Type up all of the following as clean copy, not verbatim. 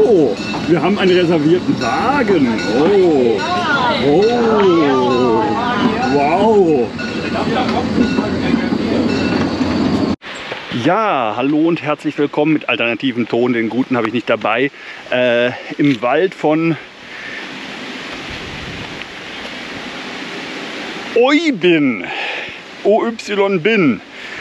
Oh, wir haben einen reservierten Wagen. Oh, oh, wow. Ja, hallo und herzlich willkommen mit alternativem Ton. Den guten habe ich nicht dabei. Im Wald von Oybin. OY-Bin.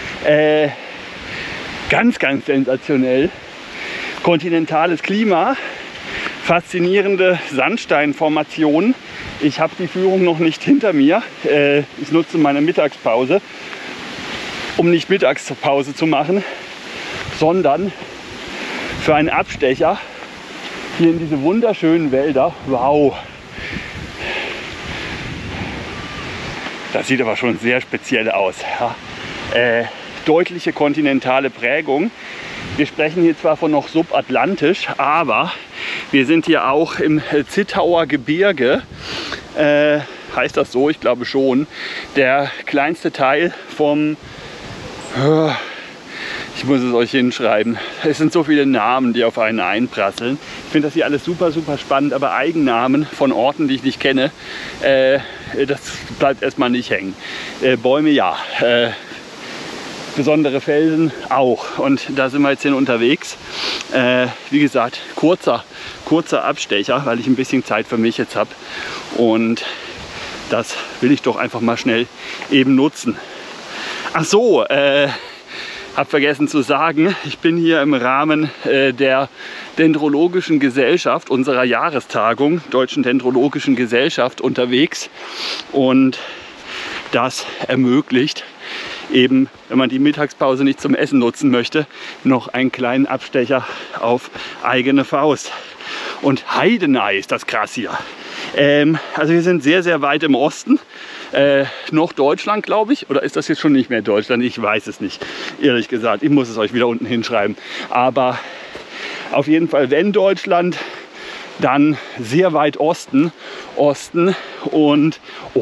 Ganz sensationell. Kontinentales Klima, faszinierende Sandsteinformationen. Ich habe die Führung noch nicht hinter mir. Ich nutze meine Mittagspause, um nicht Mittagspause zu machen, sondern für einen Abstecher hier in diese wunderschönen Wälder. Wow! Das sieht aber schon sehr speziell aus. Ja. Deutliche kontinentale Prägung. Wir sprechen hier zwar von noch subatlantisch, aber wir sind hier auch im Zittauer Gebirge. Heißt das so? Ich glaube schon. Der kleinste Teil vom... Ich muss es euch hinschreiben. Es sind so viele Namen, die auf einen einprasseln. Ich finde das hier alles super spannend, aber Eigennamen von Orten, die ich nicht kenne, das bleibt erstmal nicht hängen. Bäume ja. Besondere Felsen auch, und da sind wir jetzt hin unterwegs. Wie gesagt, kurzer Abstecher, weil ich ein bisschen Zeit für mich jetzt habe, und das will ich doch einfach mal schnell eben nutzen. Ach so, habe vergessen zu sagen, ich bin hier im Rahmen der Dendrologischen Gesellschaft, unserer Jahrestagung, Deutschen Dendrologischen Gesellschaft, unterwegs, und das ermöglicht eben, wenn man die Mittagspause nicht zum Essen nutzen möchte, noch einen kleinen Abstecher auf eigene Faust. Und heidenei ist das krass hier. Also wir sind sehr weit im Osten. Noch Deutschland, glaube ich. Oder ist das jetzt schon nicht mehr Deutschland? Ich weiß es nicht, ehrlich gesagt. Ich muss es euch wieder unten hinschreiben. Aber auf jeden Fall, wenn Deutschland, dann sehr weit Osten. Und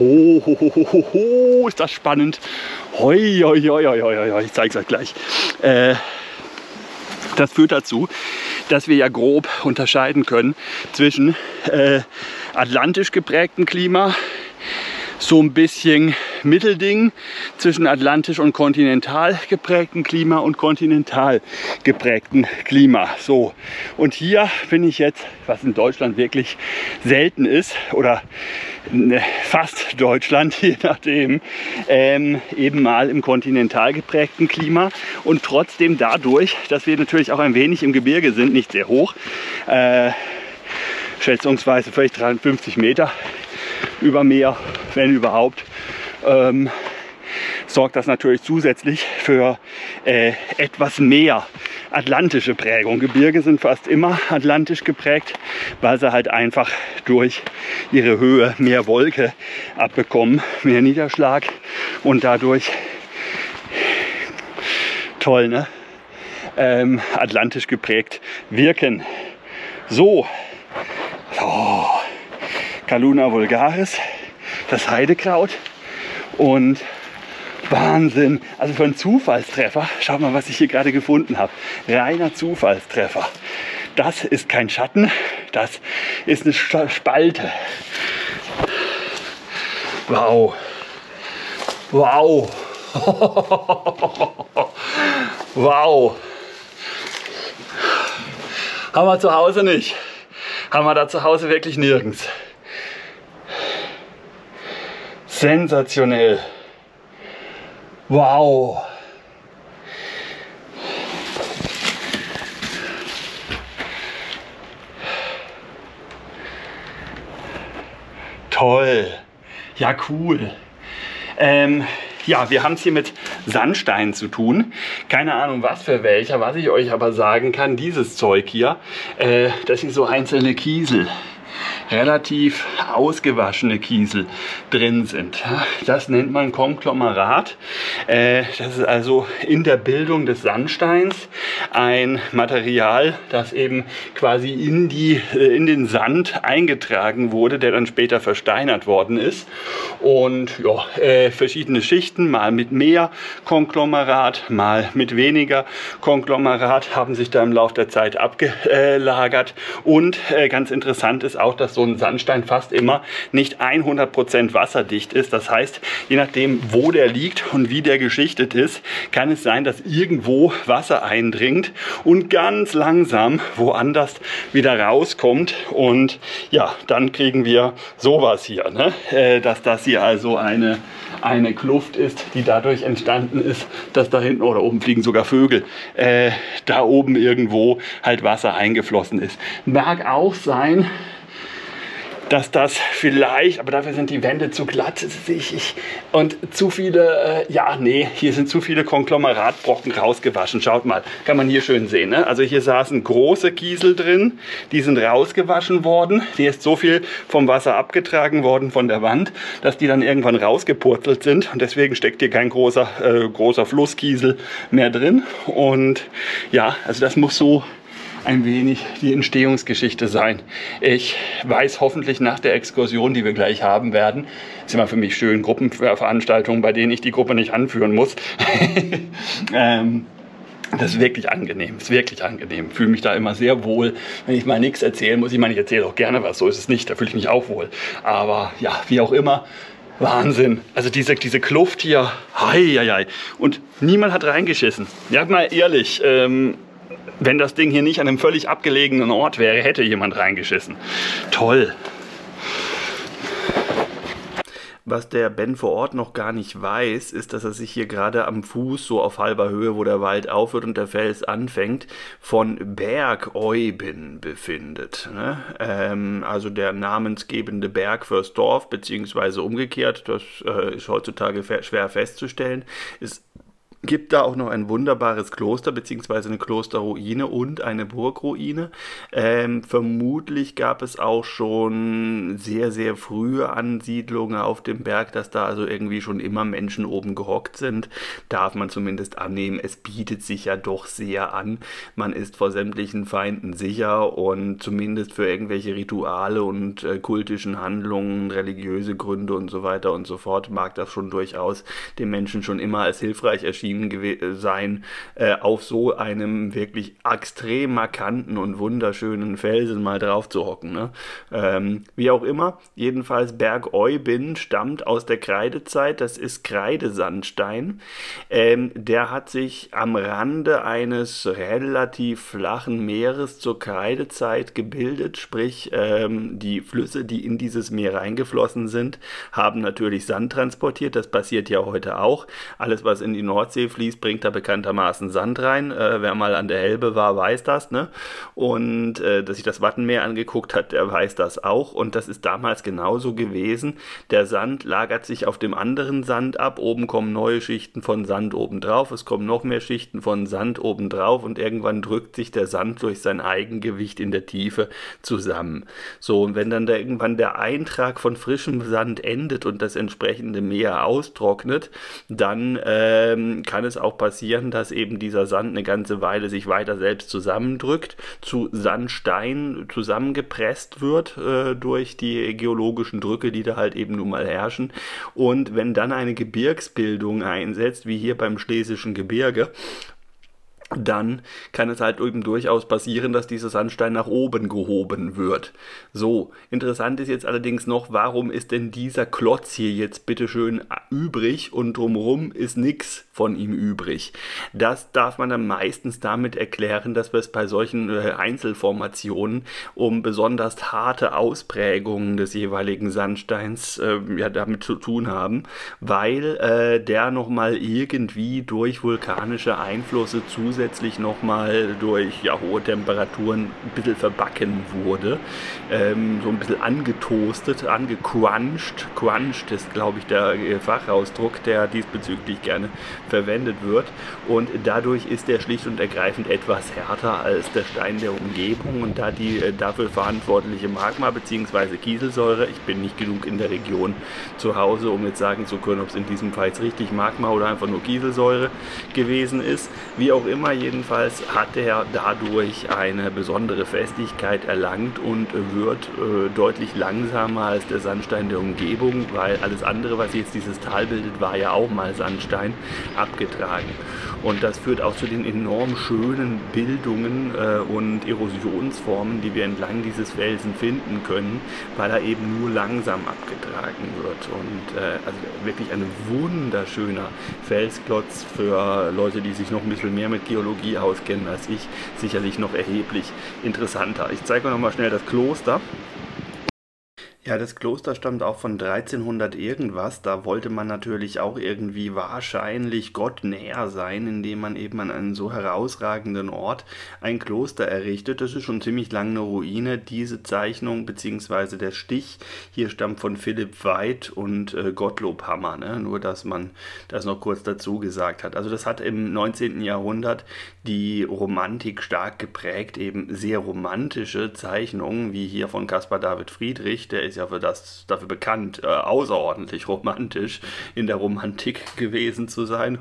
oh, ist das spannend. Hoi, ich zeige es euch gleich. Das führt dazu, dass wir ja grob unterscheiden können zwischen atlantisch geprägtem Klima, so ein bisschen Mittelding zwischen atlantisch und kontinental geprägtem Klima und kontinental geprägtem Klima. So, und hier bin ich jetzt, was in Deutschland wirklich selten ist, oder fast Deutschland, je nachdem, eben mal im kontinental geprägten Klima, und trotzdem dadurch, dass wir natürlich auch ein wenig im Gebirge sind, nicht sehr hoch, schätzungsweise vielleicht 350 Meter über Meer, wenn überhaupt, sorgt das natürlich zusätzlich für etwas mehr atlantische Prägung. Gebirge sind fast immer atlantisch geprägt, weil sie halt einfach durch ihre Höhe mehr Wolke abbekommen, mehr Niederschlag, und dadurch, toll, ne? Atlantisch geprägt wirken. So, Calluna vulgaris, das Heidekraut, und Wahnsinn, also für einen Zufallstreffer, schaut mal, was ich hier gerade gefunden habe, reiner Zufallstreffer. Das ist kein Schatten, das ist eine Spalte. Wow, wow, wow. Haben wir zu Hause nicht. Haben wir da zu Hause wirklich nirgends. Sensationell. Wow. Toll. Ja, cool. Ja, wir haben es hier mit Sandstein zu tun. Keine Ahnung, was für welcher. Was ich euch aber sagen kann, dieses Zeug hier, das sind so einzelne Kiesel. relativ ausgewaschene Kiesel drin sind. Das nennt man Konglomerat. Das ist also in der Bildung des Sandsteins ein Material, das eben quasi in den Sand eingetragen wurde, der dann später versteinert worden ist. Und ja, verschiedene Schichten, mal mit mehr Konglomerat, mal mit weniger Konglomerat, haben sich da im Laufe der Zeit abgelagert. Und ganz interessant ist auch, dass so ein Sandstein fast immer nicht 100% wasserdicht ist. Das heißt, je nachdem, wo der liegt und wie der geschichtet ist, kann es sein, dass irgendwo Wasser eindringt und ganz langsam woanders wieder rauskommt. Und ja, dann kriegen wir sowas hier, ne? Dass das hier also eine Kluft ist, die dadurch entstanden ist, dass da hinten oder oben fliegen sogar Vögel, da oben irgendwo halt Wasser eingeflossen ist. Mag auch sein, dass das vielleicht, aber dafür sind die Wände zu glatt und zu viele, ja, nee, hier sind zu viele Konglomeratbrocken rausgewaschen. Schaut mal, kann man hier schön sehen, ne? Also hier saßen große Kiesel drin, die sind rausgewaschen worden. Hier ist so viel vom Wasser abgetragen worden von der Wand, dass die dann irgendwann rausgepurzelt sind und deswegen steckt hier kein großer Flusskiesel mehr drin. Und ja, also das muss so ein wenig die Entstehungsgeschichte sein. Ich weiß hoffentlich nach der Exkursion, die wir gleich haben werden, ist immer für mich schön, Gruppenveranstaltungen, bei denen ich die Gruppe nicht anführen muss. Das ist wirklich angenehm, Ich fühle mich da immer sehr wohl, wenn ich mal nichts erzählen muss. Ich meine, ich erzähle auch gerne was, so ist es nicht, da fühle ich mich auch wohl. Aber ja, wie auch immer, Wahnsinn. Also diese Kluft hier, hei. Und niemand hat reingeschissen. Ja, mal ehrlich, wenn das Ding hier nicht an einem völlig abgelegenen Ort wäre, hätte jemand reingeschissen. Toll. Was der Ben vor Ort noch gar nicht weiß, ist, dass er sich hier gerade am Fuß, so auf halber Höhe, wo der Wald aufhört und der Fels anfängt, von Berg Euben befindet. Ne? Also der namensgebende Berg fürs Dorf, beziehungsweise umgekehrt, das ist heutzutage schwer festzustellen, ist gibt da auch noch ein wunderbares Kloster bzw. eine Klosterruine und eine Burgruine. Vermutlich gab es auch schon sehr, sehr frühe Ansiedlungen auf dem Berg, dass da also irgendwie schon immer Menschen oben gehockt sind. Darf man zumindest annehmen. Es bietet sich ja doch sehr an. Man ist vor sämtlichen Feinden sicher und zumindest für irgendwelche Rituale und kultischen Handlungen, religiöse Gründe und so weiter und so fort mag das schon durchaus den Menschen schon immer als hilfreich erschienen sein, auf so einem wirklich extrem markanten und wunderschönen Felsen mal drauf zu hocken. Ne? Wie auch immer, jedenfalls Berg Euben stammt aus der Kreidezeit, das ist Kreidesandstein. Der hat sich am Rande eines relativ flachen Meeres zur Kreidezeit gebildet, sprich die Flüsse, die in dieses Meer reingeflossen sind, haben natürlich Sand transportiert, das passiert ja heute auch. Alles, was in die Nordsee fließt, bringt da bekanntermaßen Sand rein. Wer mal an der Elbe war, weiß das, ne? Und dass sich das Wattenmeer angeguckt hat, der weiß das auch. Und das ist damals genauso gewesen. Der Sand lagert sich auf dem anderen Sand ab. Oben kommen neue Schichten von Sand obendrauf. Es kommen noch mehr Schichten von Sand obendrauf. Und irgendwann drückt sich der Sand durch sein Eigengewicht in der Tiefe zusammen. So, und wenn dann da irgendwann der Eintrag von frischem Sand endet und das entsprechende Meer austrocknet, dann kann es auch passieren, dass eben dieser Sand eine ganze Weile sich weiter selbst zusammendrückt, zu Sandstein zusammengepresst wird durch die geologischen Drücke, die da halt eben nun mal herrschen. Und wenn dann eine Gebirgsbildung einsetzt, wie hier beim Schlesischen Gebirge, dann kann es halt eben durchaus passieren, dass dieser Sandstein nach oben gehoben wird. So, interessant ist jetzt allerdings noch, warum ist denn dieser Klotz hier jetzt bitteschön übrig und drumherum ist nichts von ihm übrig? Das darf man dann meistens damit erklären, dass wir es bei solchen Einzelformationen um besonders harte Ausprägungen des jeweiligen Sandsteins damit zu tun haben, weil der nochmal irgendwie durch vulkanische Einflüsse zusätzlich zusätzlich nochmal durch hohe Temperaturen ein bisschen verbacken wurde. So ein bisschen angetoastet, angecrunched. Crunched ist, glaube ich, der Fachausdruck, der diesbezüglich gerne verwendet wird. Und dadurch ist der schlicht und ergreifend etwas härter als der Stein der Umgebung. Und da die dafür verantwortliche Magma bzw. Kieselsäure, ich bin nicht genug in der Region zu Hause, um jetzt sagen zu können, ob es in diesem Fall jetzt richtig Magma oder einfach nur Kieselsäure gewesen ist. Wie auch immer, jedenfalls hat er dadurch eine besondere Festigkeit erlangt und wird deutlich langsamer als der Sandstein der Umgebung, weil alles andere, was jetzt dieses Tal bildet, war ja auch mal Sandstein, abgetragen. Und das führt auch zu den enorm schönen Bildungen und Erosionsformen, die wir entlang dieses Felsen finden können, weil er eben nur langsam abgetragen wird. Und also wirklich ein wunderschöner Felsklotz für Leute, die sich noch ein bisschen mehr mit Geologie auskennen als ich, sicherlich noch erheblich interessanter. Ich zeige euch noch mal schnell das Kloster. Ja, das Kloster stammt auch von 1300 irgendwas. Da wollte man natürlich auch irgendwie wahrscheinlich Gott näher sein, indem man eben an einem so herausragenden Ort ein Kloster errichtet. Das ist schon ziemlich lange eine Ruine. Diese Zeichnung bzw. der Stich hier stammt von Philipp Weid und Gottlob Hammer. Ne? Nur, dass man das noch kurz dazu gesagt hat. Also das hat im 19. Jahrhundert die Romantik stark geprägt. Eben sehr romantische Zeichnungen, wie hier von Caspar David Friedrich. Der ist ja dafür bekannt, außerordentlich romantisch in der Romantik gewesen zu sein.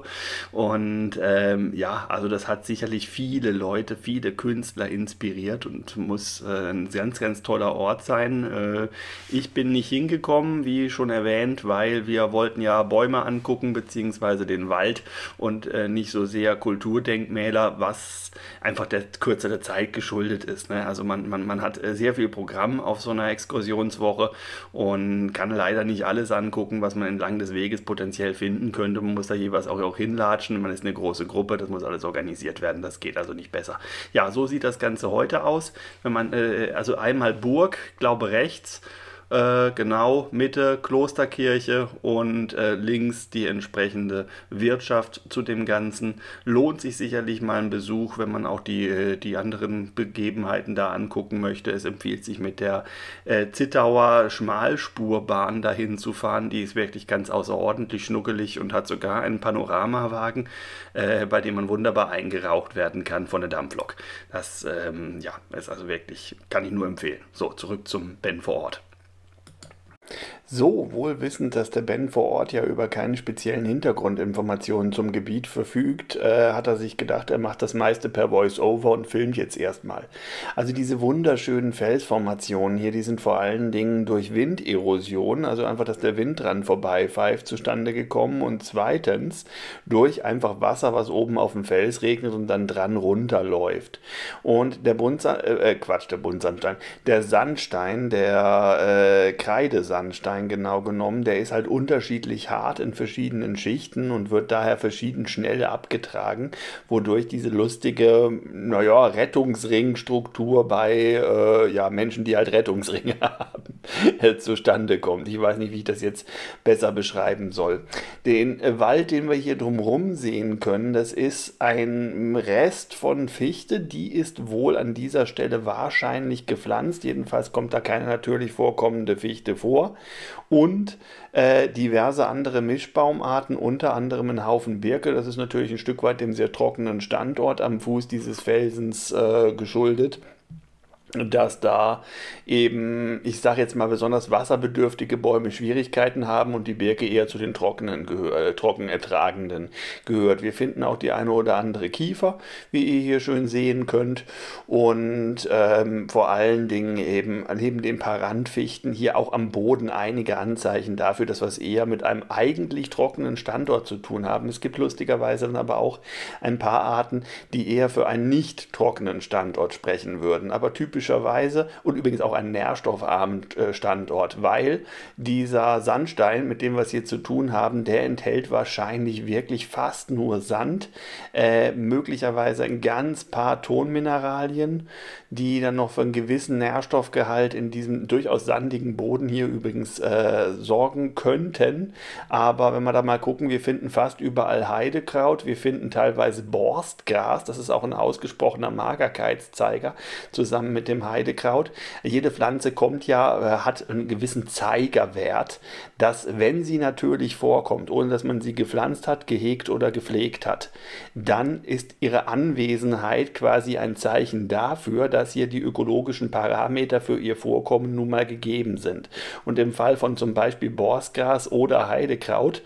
Und ja, also das hat sicherlich viele Leute, viele Künstler inspiriert und muss ein ganz, ganz toller Ort sein. Ich bin nicht hingekommen, wie schon erwähnt, weil wir wollten ja Bäume angucken, beziehungsweise den Wald und nicht so sehr Kulturdenkmäler, was einfach der Kürze der Zeit geschuldet ist. Ne? Also man hat sehr viel Programm auf so einer Exkursionswoche und kann leider nicht alles angucken, was man entlang des Weges potenziell finden könnte. Man muss da jeweils auch hinlatschen. Man ist eine große Gruppe, das muss alles organisiert werden. Das geht also nicht besser. Ja, so sieht das Ganze heute aus. Wenn man also einmal Burg, glaube rechts, genau, Mitte Klosterkirche und links die entsprechende Wirtschaft zu dem Ganzen. Lohnt sich sicherlich mal ein Besuch, wenn man auch die anderen Begebenheiten da angucken möchte. Es empfiehlt sich mit der Zittauer Schmalspurbahn dahin zu fahren. Die ist wirklich ganz außerordentlich schnuckelig und hat sogar einen Panoramawagen, bei dem man wunderbar eingeraucht werden kann von der Dampflok. Das ja, ist also wirklich, kann ich nur empfehlen. So, zurück zum Ben vor Ort. So, wohl wissend, dass der Ben vor Ort ja über keine speziellen Hintergrundinformationen zum Gebiet verfügt, hat er sich gedacht, er macht das meiste per Voice-Over und filmt jetzt erstmal. Also diese wunderschönen Felsformationen hier, die sind vor allen Dingen durch Winderosion, also einfach, dass der Wind dran vorbeipfeift, zustande gekommen und zweitens durch einfach Wasser, was oben auf dem Fels regnet und dann dran runterläuft. Und der der Sandstein, der Kreidesandstein, genau genommen, der ist halt unterschiedlich hart in verschiedenen Schichten und wird daher verschieden schnell abgetragen, wodurch diese lustige, naja, Rettungsringstruktur bei ja, Menschen, die halt Rettungsringe haben, zustande kommt. Ich weiß nicht, wie ich das jetzt besser beschreiben soll. Den Wald, den wir hier drumherum sehen können, das ist ein Rest von Fichte, die ist wohl an dieser Stelle wahrscheinlich gepflanzt, jedenfalls kommt da keine natürlich vorkommende Fichte vor. Und diverse andere Mischbaumarten, unter anderem ein Haufen Birke. Das ist natürlich ein Stück weit dem sehr trockenen Standort am Fuß dieses Felsens geschuldet, dass da eben, ich sage jetzt mal, besonders wasserbedürftige Bäume Schwierigkeiten haben und die Birke eher zu den trocken ertragenden gehört. Wir finden auch die eine oder andere Kiefer, wie ihr hier schön sehen könnt, und vor allen Dingen eben neben den paar Randfichten hier auch am Boden einige Anzeichen dafür, dass wir es eher mit einem eigentlich trockenen Standort zu tun haben. Es gibt lustigerweise dann aber auch ein paar Arten, die eher für einen nicht trockenen Standort sprechen würden, aber typisch logischerweise, und übrigens auch ein nährstoffarmen Standort, weil dieser Sandstein, mit dem wir es hier zu tun haben, der enthält wahrscheinlich wirklich fast nur Sand, möglicherweise ein ganz paar Tonmineralien, die dann noch für einen gewissen Nährstoffgehalt in diesem durchaus sandigen Boden hier übrigens sorgen könnten. Aber wenn wir da mal gucken, wir finden fast überall Heidekraut, wir finden teilweise Borstgras, das ist auch ein ausgesprochener Magerkeitszeiger, zusammen mit dem Heidekraut. Jede Pflanze hat einen gewissen Zeigerwert, dass, wenn sie natürlich vorkommt, ohne dass man sie gepflanzt hat, gehegt oder gepflegt hat, dann ist ihre Anwesenheit quasi ein Zeichen dafür, dass hier die ökologischen Parameter für ihr Vorkommen nun mal gegeben sind. Und im Fall von zum Beispiel Borstgras oder Heidekraut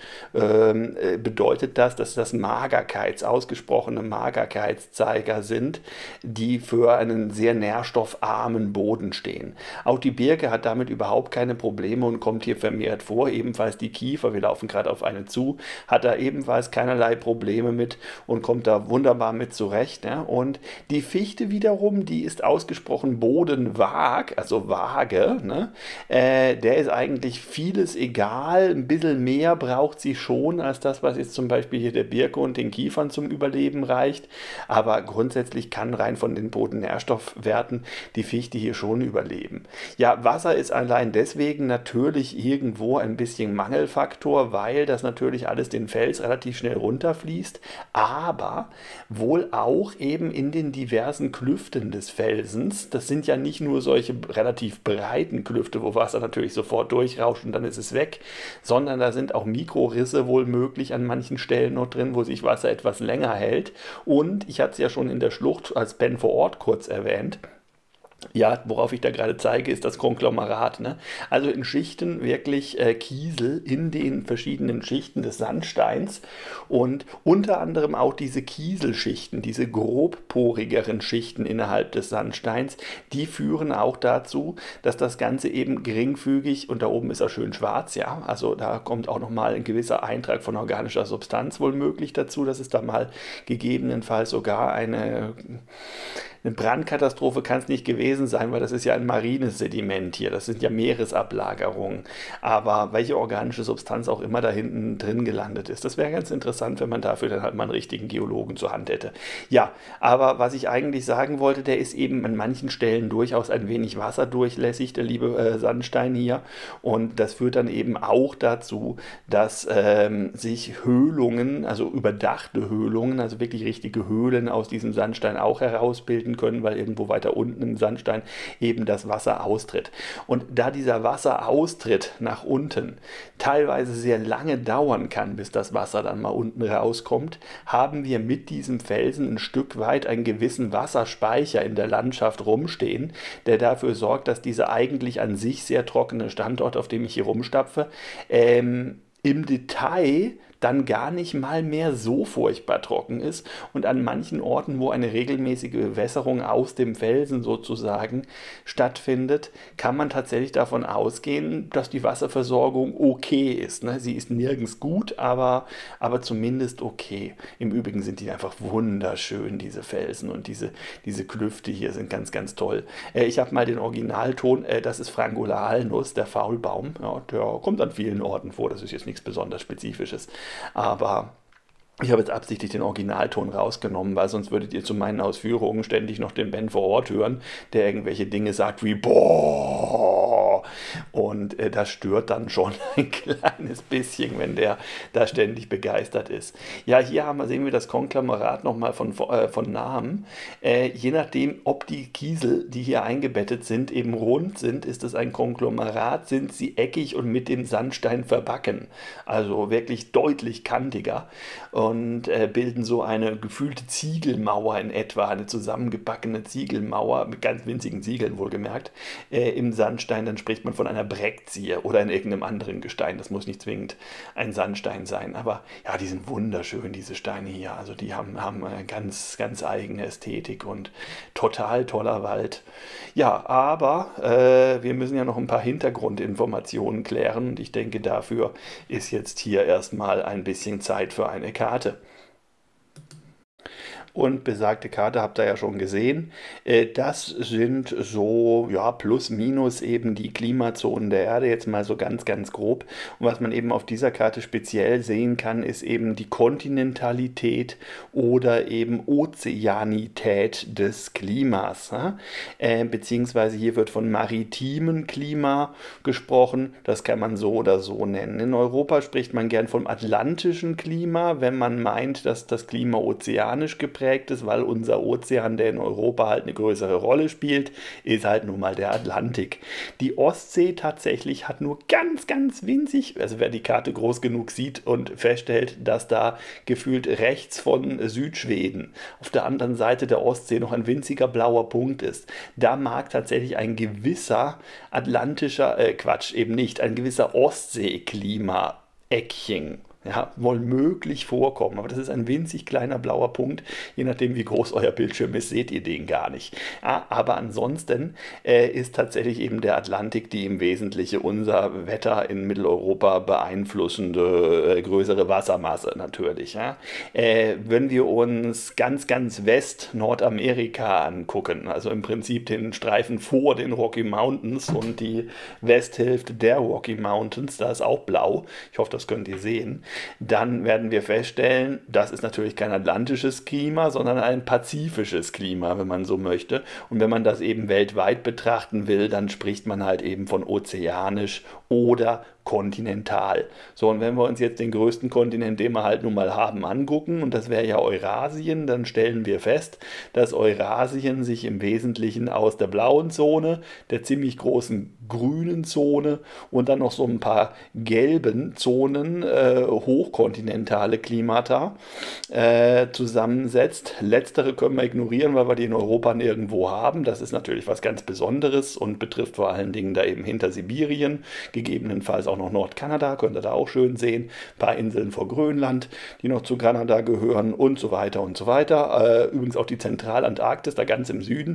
bedeutet das, dass das ausgesprochene Magerkeitszeiger sind, die für einen sehr nährstoffarmen Boden stehen. Auch die Birke hat damit überhaupt keine Probleme und kommt hier vermehrt vor. Ebenfalls die Kiefer, wir laufen gerade auf eine zu, hat da ebenfalls keinerlei Probleme mit und kommt da wunderbar mit zurecht. Ne? Und die Fichte wiederum, die ist ausgesprochen bodenwag, also vage. Ne? Der ist eigentlich vieles egal. Ein bisschen mehr braucht sie schon als das, was jetzt zum Beispiel hier der Birke und den Kiefern zum Überleben reicht. Aber grundsätzlich kann rein von den Bodennährstoffwerten die Fichte hier schon überleben. Ja, Wasser ist allein deswegen natürlich irgendwo ein bisschen Mangelfaktor, weil das natürlich alles den Fels relativ schnell runterfließt, aber wohl auch eben in den diversen Klüften des Felsens. Das sind ja nicht nur solche relativ breiten Klüfte, wo Wasser natürlich sofort durchrauscht und dann ist es weg, sondern da sind auch Mikrorisse wohl möglich an manchen Stellen noch drin, wo sich Wasser etwas länger hält. Und ich hatte es ja schon in der Schlucht als Ben vor Ort kurz erwähnt. Ja, worauf ich da gerade zeige, ist das Konglomerat. Ne? Also in Schichten wirklich Kiesel in den verschiedenen Schichten des Sandsteins und unter anderem auch diese Kieselschichten, diese grobporigeren Schichten innerhalb des Sandsteins, die führen auch dazu, dass das Ganze eben geringfügig, und da oben ist er schön schwarz, ja, also da kommt auch nochmal ein gewisser Eintrag von organischer Substanz wohl möglich dazu, dass es da mal gegebenenfalls sogar eine Brandkatastrophe kann es nicht gewesen sein, weil das ist ja ein marines Sediment hier. Das sind ja Meeresablagerungen. Aber welche organische Substanz auch immer da hinten drin gelandet ist, das wäre ganz interessant, wenn man dafür dann halt mal einen richtigen Geologen zur Hand hätte. Ja, aber was ich eigentlich sagen wollte, der ist eben an manchen Stellen durchaus ein wenig wasserdurchlässig, der liebe Sandstein hier. Und das führt dann eben auch dazu, dass sich Höhlungen, also überdachte Höhlungen, also wirklich richtige Höhlen aus diesem Sandstein auch herausbilden können, weil irgendwo weiter unten im Sandstein eben das Wasser austritt. Und da dieser Wasseraustritt nach unten teilweise sehr lange dauern kann, bis das Wasser dann mal unten rauskommt, haben wir mit diesem Felsen ein Stück weit einen gewissen Wasserspeicher in der Landschaft rumstehen, der dafür sorgt, dass dieser eigentlich an sich sehr trockene Standort, auf dem ich hier rumstapfe, im Detail dann gar nicht mal mehr so furchtbar trocken ist und an manchen Orten, wo eine regelmäßige Bewässerung aus dem Felsen sozusagen stattfindet, kann man tatsächlich davon ausgehen, dass die Wasserversorgung okay ist. Ne? Sie ist nirgends gut, aber zumindest okay. Im Übrigen sind die einfach wunderschön, diese Felsen, und diese Klüfte hier sind ganz, ganz toll. Ich habe mal den Originalton, das ist Frangulalnuss, der Faulbaum. Ja, der kommt an vielen Orten vor, das ist jetzt nichts besonders Spezifisches. Aber ich habe jetzt absichtlich den Originalton rausgenommen, weil sonst würdet ihr zu meinen Ausführungen ständig noch den Ben vor Ort hören, der irgendwelche Dinge sagt wie boah. Und das stört dann schon ein kleines bisschen, wenn der da ständig begeistert ist. Ja, hier sehen wir das Konglomerat nochmal von Namen. Je nachdem, ob die Kiesel, die hier eingebettet sind, eben rund sind, ist es ein Konglomerat, sind sie eckig und mit dem Sandstein verbacken. Also wirklich deutlich kantiger. Und bilden so eine gefühlte Ziegelmauer in etwa, eine zusammengebackene Ziegelmauer mit ganz winzigen Ziegeln wohlgemerkt im Sandstein. Dann spricht man von einer Breckziehe oder in irgendeinem anderen Gestein. Das muss nicht zwingend ein Sandstein sein, aber ja, die sind wunderschön, diese Steine hier. Also die haben eine ganz, ganz eigene Ästhetik und total toller Wald. Ja, aber wir müssen ja noch ein paar Hintergrundinformationen klären und ich denke, dafür ist jetzt hier erstmal ein bisschen Zeit für eine Karte. Und besagte Karte habt ihr ja schon gesehen. Das sind so, ja, plus minus eben die Klimazonen der Erde, jetzt mal so ganz, ganz grob. Und was man eben auf dieser Karte speziell sehen kann, ist eben die Kontinentalität oder eben Ozeanität des Klimas. Beziehungsweise hier wird von maritimem Klima gesprochen. Das kann man so oder so nennen. In Europa spricht man gern vom atlantischen Klima, wenn man meint, dass das Klima ozeanisch geprägt ist, weil unser Ozean, der in Europa halt eine größere Rolle spielt, ist halt nun mal der Atlantik. Die Ostsee tatsächlich hat nur ganz, ganz winzig, also wer die Karte groß genug sieht und feststellt, dass da gefühlt rechts von Südschweden auf der anderen Seite der Ostsee noch ein winziger blauer Punkt ist, da mag tatsächlich ein gewisser atlantischer, eben nicht, ein gewisser Ostseeklima-Eckchen, ja, womöglich vorkommen. Aber das ist ein winzig kleiner blauer Punkt. Je nachdem, wie groß euer Bildschirm ist, seht ihr den gar nicht. Ja, aber ansonsten ist tatsächlich eben der Atlantik die im Wesentlichen unser Wetter in Mitteleuropa beeinflussende größere Wassermasse natürlich. Ja. Wenn wir uns ganz, ganz West-Nordamerika angucken, also im Prinzip den Streifen vor den Rocky Mountains und die Westhälfte der Rocky Mountains, da ist auch blau. Ich hoffe, das könnt ihr sehen. Dann werden wir feststellen, das ist natürlich kein atlantisches Klima, sondern ein pazifisches Klima, wenn man so möchte. Und wenn man das eben weltweit betrachten will, dann spricht man halt eben von ozeanisch oder kontinental. So, und wenn wir uns jetzt den größten Kontinent, den wir halt nun mal haben, angucken, und das wäre ja Eurasien, dann stellen wir fest, dass Eurasien sich im Wesentlichen aus der blauen Zone, der ziemlich großen grünen Zone und dann noch so ein paar gelben Zonen, hochkontinentale Klimata, zusammensetzt. Letztere können wir ignorieren, weil wir die in Europa nirgendwo haben. Das ist natürlich was ganz Besonderes und betrifft vor allen Dingen da eben hinter Sibirien, gegebenenfalls auch noch Nordkanada, könnt ihr da auch schön sehen, ein paar Inseln vor Grönland, die noch zu Kanada gehören und so weiter und so weiter. Übrigens auch die Zentralantarktis, da ganz im Süden,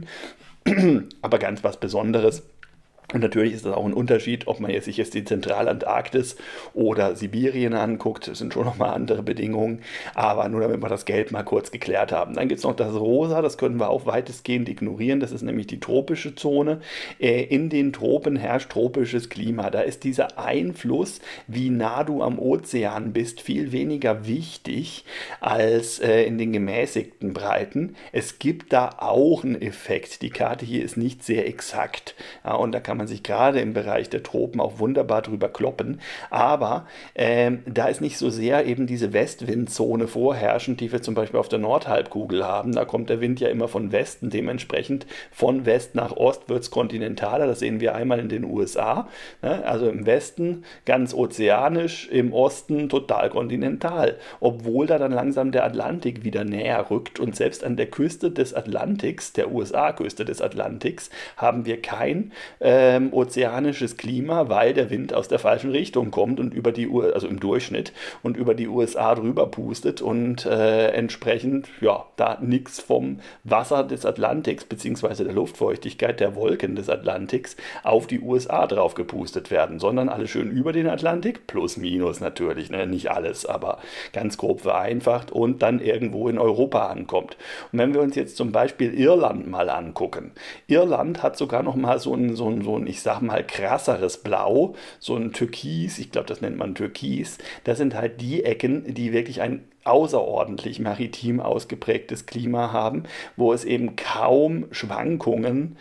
aber ganz was Besonderes. Und natürlich ist das auch ein Unterschied, ob man jetzt sich die Zentralantarktis oder Sibirien anguckt. Das sind schon nochmal andere Bedingungen. Aber nur damit wir das Gelb mal kurz geklärt haben. Dann gibt es noch das Rosa, das können wir auch weitestgehend ignorieren. Das ist nämlich die tropische Zone. In den Tropen herrscht tropisches Klima. Da ist dieser Einfluss, wie nah du am Ozean bist, viel weniger wichtig als in den gemäßigten Breiten. Es gibt da auch einen Effekt. Die Karte hier ist nicht sehr exakt. Ja, und da kann man sich gerade im Bereich der Tropen auch wunderbar drüber kloppen. Aber da ist nicht so sehr eben diese Westwindzone vorherrschend, die wir zum Beispiel auf der Nordhalbkugel haben. Da kommt der Wind ja immer von Westen. Dementsprechend von West nach Ost wird es kontinentaler. Das sehen wir einmal in den USA. Ne? Also im Westen ganz ozeanisch, im Osten total kontinental. Obwohl da dann langsam der Atlantik wieder näher rückt. Und selbst an der Küste des Atlantiks, der USA-Küste des Atlantiks, haben wir kein ozeanisches Klima, weil der Wind aus der falschen Richtung kommt und über die also im Durchschnitt und über die USA drüber pustet und entsprechend ja da nichts vom Wasser des Atlantiks bzw. der Luftfeuchtigkeit der Wolken des Atlantiks auf die USA drauf gepustet werden, sondern alles schön über den Atlantik, plus minus natürlich, ne? Nicht alles, aber ganz grob vereinfacht und dann irgendwo in Europa ankommt. Und wenn wir uns jetzt zum Beispiel Irland mal angucken, Irland hat sogar noch mal so ein, ich sag mal, krasseres Blau, so ein Türkis, ich glaube, das nennt man Türkis. Das sind halt die Ecken, die wirklich ein außerordentlich maritim ausgeprägtes Klima haben, wo es eben kaum Schwankungen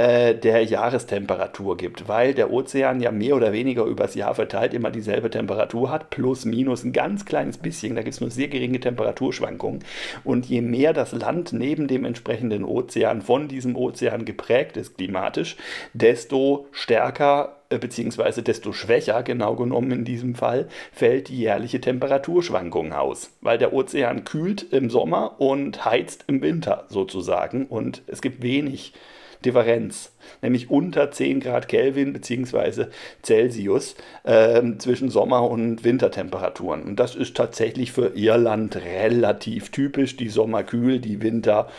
der Jahrestemperatur gibt, weil der Ozean ja mehr oder weniger übers Jahr verteilt immer dieselbe Temperatur hat, plus minus ein ganz kleines bisschen, da gibt es nur sehr geringe Temperaturschwankungen und je mehr das Land neben dem entsprechenden Ozean von diesem Ozean geprägt ist klimatisch, desto stärker beziehungsweise desto schwächer, genau genommen in diesem Fall, fällt die jährliche Temperaturschwankung aus. Weil der Ozean kühlt im Sommer und heizt im Winter sozusagen und es gibt wenig Differenz, nämlich unter 10 Grad Kelvin bzw. Celsius zwischen Sommer- und Wintertemperaturen. Und das ist tatsächlich für Irland relativ typisch. Die Sommer kühl, die Winter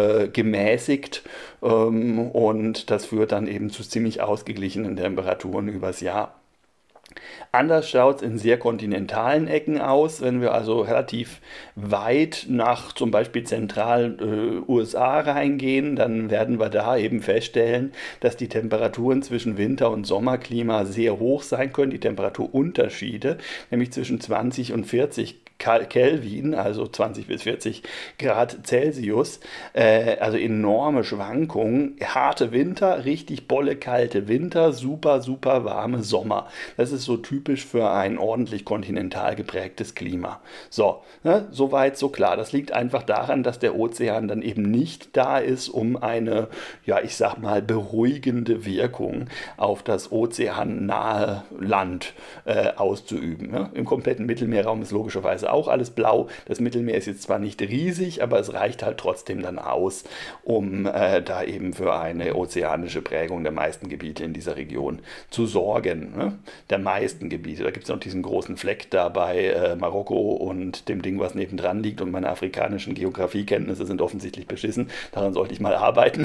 gemäßigt und das führt dann eben zu ziemlich ausgeglichenen Temperaturen übers Jahr. Anders schaut es in sehr kontinentalen Ecken aus. Wenn wir also relativ weit nach zum Beispiel zentralen USA reingehen, dann werden wir da eben feststellen, dass die Temperaturen zwischen Winter- und Sommerklima sehr hoch sein können. Die Temperaturunterschiede, nämlich zwischen 20 und 40 Kelvin, also 20 bis 40 Grad Celsius, also enorme Schwankungen, harte Winter, richtig bolle kalte Winter, super, super warme Sommer. Das ist so typisch für ein ordentlich kontinental geprägtes Klima. So, ne, soweit so klar. Das liegt einfach daran, dass der Ozean dann eben nicht da ist, um eine, ja, ich sag mal, beruhigende Wirkung auf das ozeannahe Land auszuüben. Ne? Im kompletten Mittelmeerraum ist logischerweise auch alles blau. Das Mittelmeer ist jetzt zwar nicht riesig, aber es reicht halt trotzdem dann aus, um da eben für eine ozeanische Prägung der meisten Gebiete in dieser Region zu sorgen. Ne? Der meisten Gebiete. Da gibt es noch diesen großen Fleck da bei Marokko und dem Ding, was nebendran liegt. Und meine afrikanischen Geografiekenntnisse sind offensichtlich beschissen. Daran sollte ich mal arbeiten.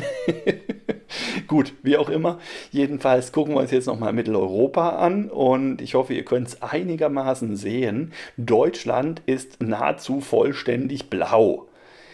Gut, wie auch immer. Jedenfalls gucken wir uns jetzt nochmal Mitteleuropa an und ich hoffe, ihr könnt es einigermaßen sehen. Deutschland ist nahezu vollständig blau.